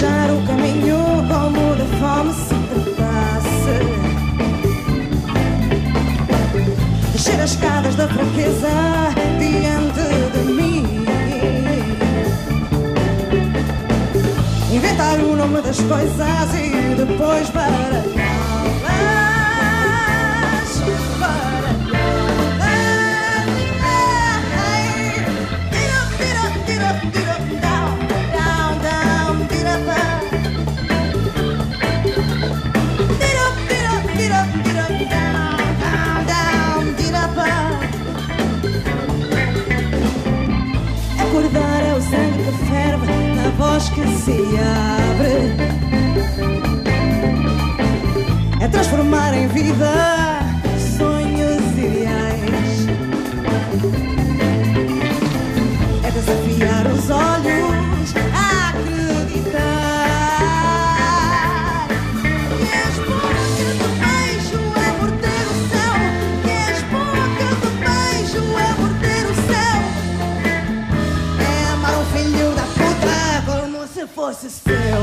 desejar o caminho como da fome se tratasse. Descer as escadas da fraqueza diante de mim. Inventar o nome das coisas e depois baralhá-las. Acordar é o sangue que ferve na voz que se abre. É transformar em vida sonhos ideais. É desafiar os olhos a acreditar. Que és boca de beijo a morder o céu. Que és boca de beijo a morder o céu. É amar um filho da puta como se fosse seu.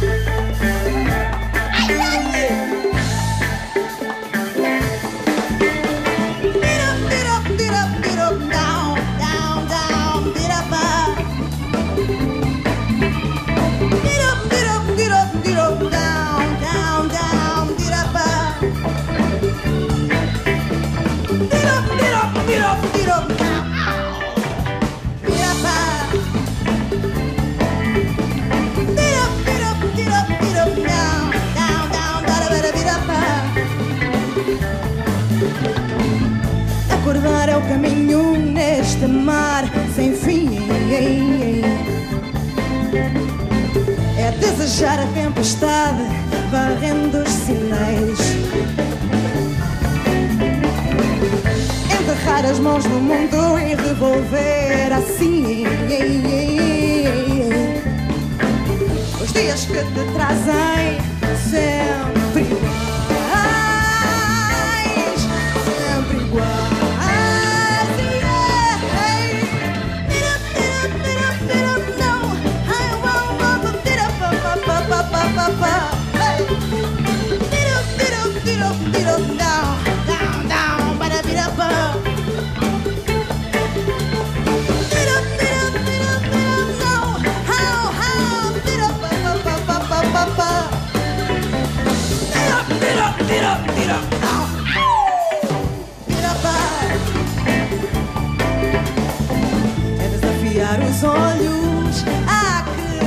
Acordar é o caminho neste mar sem fim. É desejar a tempestade varrendo os sinais. Enterrar as mãos no mundo e revolver assim os dias que te trazem sempre iguais. Sempre iguais. É desafiar os olhos a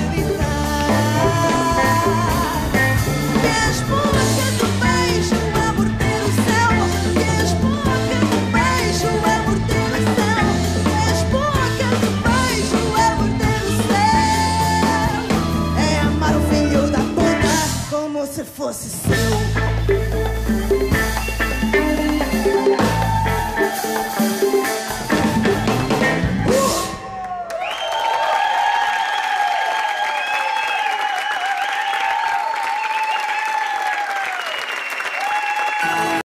acreditar. Que és boca de beijo a morder o céu. Que és boca de beijo a morder o céu. Que és boca de beijo a morder o céu. É amar o filho da puta como se fosse seu.